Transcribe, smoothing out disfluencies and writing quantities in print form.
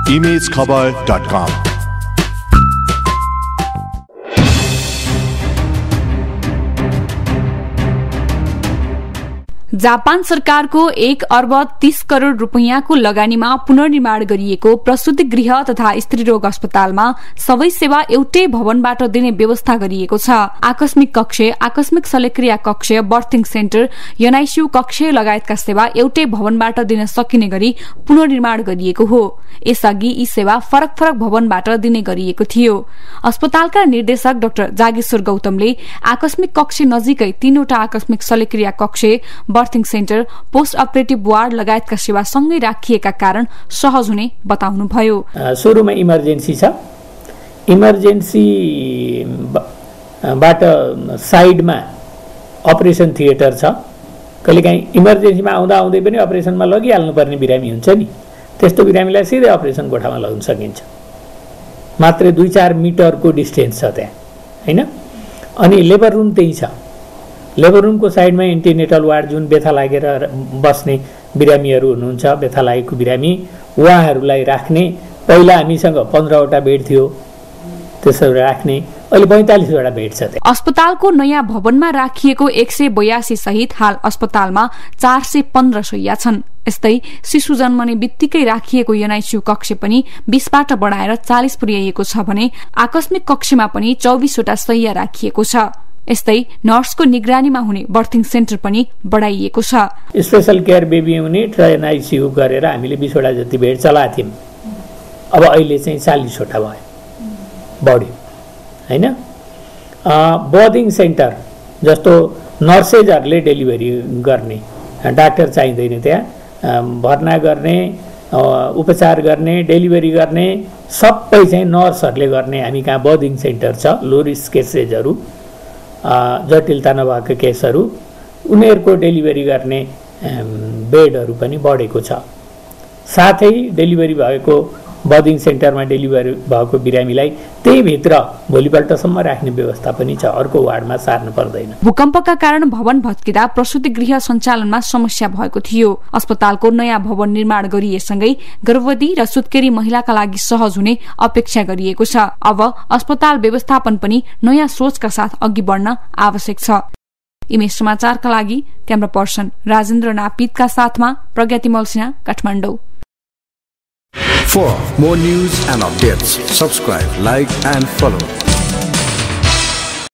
imagekhabar.com। Japan सरकारको 1 अर्ब 30 करोड़ रुपैयाँको लगानीमा पुनर्निर्माण गरिएको प्रसूति गृह तथा स्त्रीरोग अस्पतालमा सबै सेवा एउटै भवनबाट दिने व्यवस्था गरिएको छ। आकस्मिक कक्ष, आकस्मिक शल्यक्रिया कक्ष, बर्थिङ सेन्टर, एनआईसीयू कक्ष लगायतका सेवा एउटै भवनबाट दिन सकिने गरी पुनर्निर्माण गरिएको हो। यसअघि यी सेवा फरक फरक भवनबाट दिने गरिएको थियो। अस्पतालका निर्देशक डाक्टर जागेश्वर गौतमले आकस्मिक कक्ष नजिकै 3वटा आकस्मिक शल्यक्रिया कक्ष, birthing centre, post operative ward लगायतका सेवा सँगै राखिएका कारण सहज हुने बताउनुभयो। सुरुमा इमर्जेन्सी छ, इमर्जेन्सी बाट साइडमा अपरेसन थिएटर छ। कहिलेकाहीँ इमर्जेन्सीमा आउँदा आउँदै पनि अपरेसनमा लगिहाल्नु पर्ने बिरामी हुन्छ नि, त्यस्तो बिरामीलाई सिधै अपरेसन कोठामा लग्न सकिन्छ। मात्रै 2-4 मिटरको डिस्टेन्स छ त्यहाँ, हैन। अनि लेबर रुम त्यही छ। लेबर रुमको साइडमा एन्टिनेटल वार्ड, जुन व्यथा लागेर बस्ने बिरामीहरू हुनुहुन्छ, व्यथा लागेको बिरामी, उहाँहरूलाई राख्ने पहिला हामीसँग 15वटा बेड थियो, त्यसो राख्ने अहिले 45वटा बेड छ। अस्पतालको नयाँ भवनमा राखिएको 182 सहित हाल अस्पतालमा 415 शैय्या छन्। यस्तै शिशु जन्मने बित्तिकै राखिएको एनआईसीयू कक्ष पनि 20बाट बढाएर 40 पुर्याइएको छ भने आकस्मिक कक्षमा पनि 24वटा शैय्या राखिएको छ। यस्तै नर्सको निगरानीमा हुने बर्थिङ सेन्टर पनि बढाइएको छ। स्पेशल केयर बेबी युनिट र एनआईसीयू गरेर हामीले 20वटा जति बेड चलाएको थियौँ। अब अहिले चाहिँ 40वटा भयो, बढ्यो, हैन। बर्थिङ सेन्टर जस्तो नर्सेजहरूले डेलिभरी गर्ने, डाक्टर चाहिँदैन त्यहाँ, भर्ना गर्ने, उपचार गर्ने, डेलिभरी गर्ने सबै चाहिँ नर्सहरूले गर्ने हामी कहाँ बर्थिङ सेन्टर छ। लो रिस्क केसेसहरू, जटिलता नभएको केसहरू, उनीहरूको डेलिभरी गर्ने बेडहरू पनि बढेको छ। साथै डेलिभरी भएको बर्थिङ सेन्टरमा डेलिभरी भएको बिरामीलाई त्यही भित्र भोलिपल्टसम्म राख्ने व्यवस्था पनि छ, अर्को वार्डमा सार्नु पर्दैन। भूकम्पका कारण भवन भत्किँदा प्रसूति गृह सञ्चालनमा समस्या भएको थियो। अस्पतालको नयाँ भवन निर्माण गरिएसँगै गर्भवती र सुत्केरी महिलाका लागि सहज हुने अपेक्षा गरिएको छ। अब अस्पताल व्यवस्थापन पनि नयाँ सोचका साथ अघि बढ्न आवश्यक छ। इमेज समाचारका लागि क्यामेरा पर्सन राजेन्द्र नापितका साथमा प्रज्ञाति मल्सिना, Kathmandu. For more news and updates, subscribe, like and follow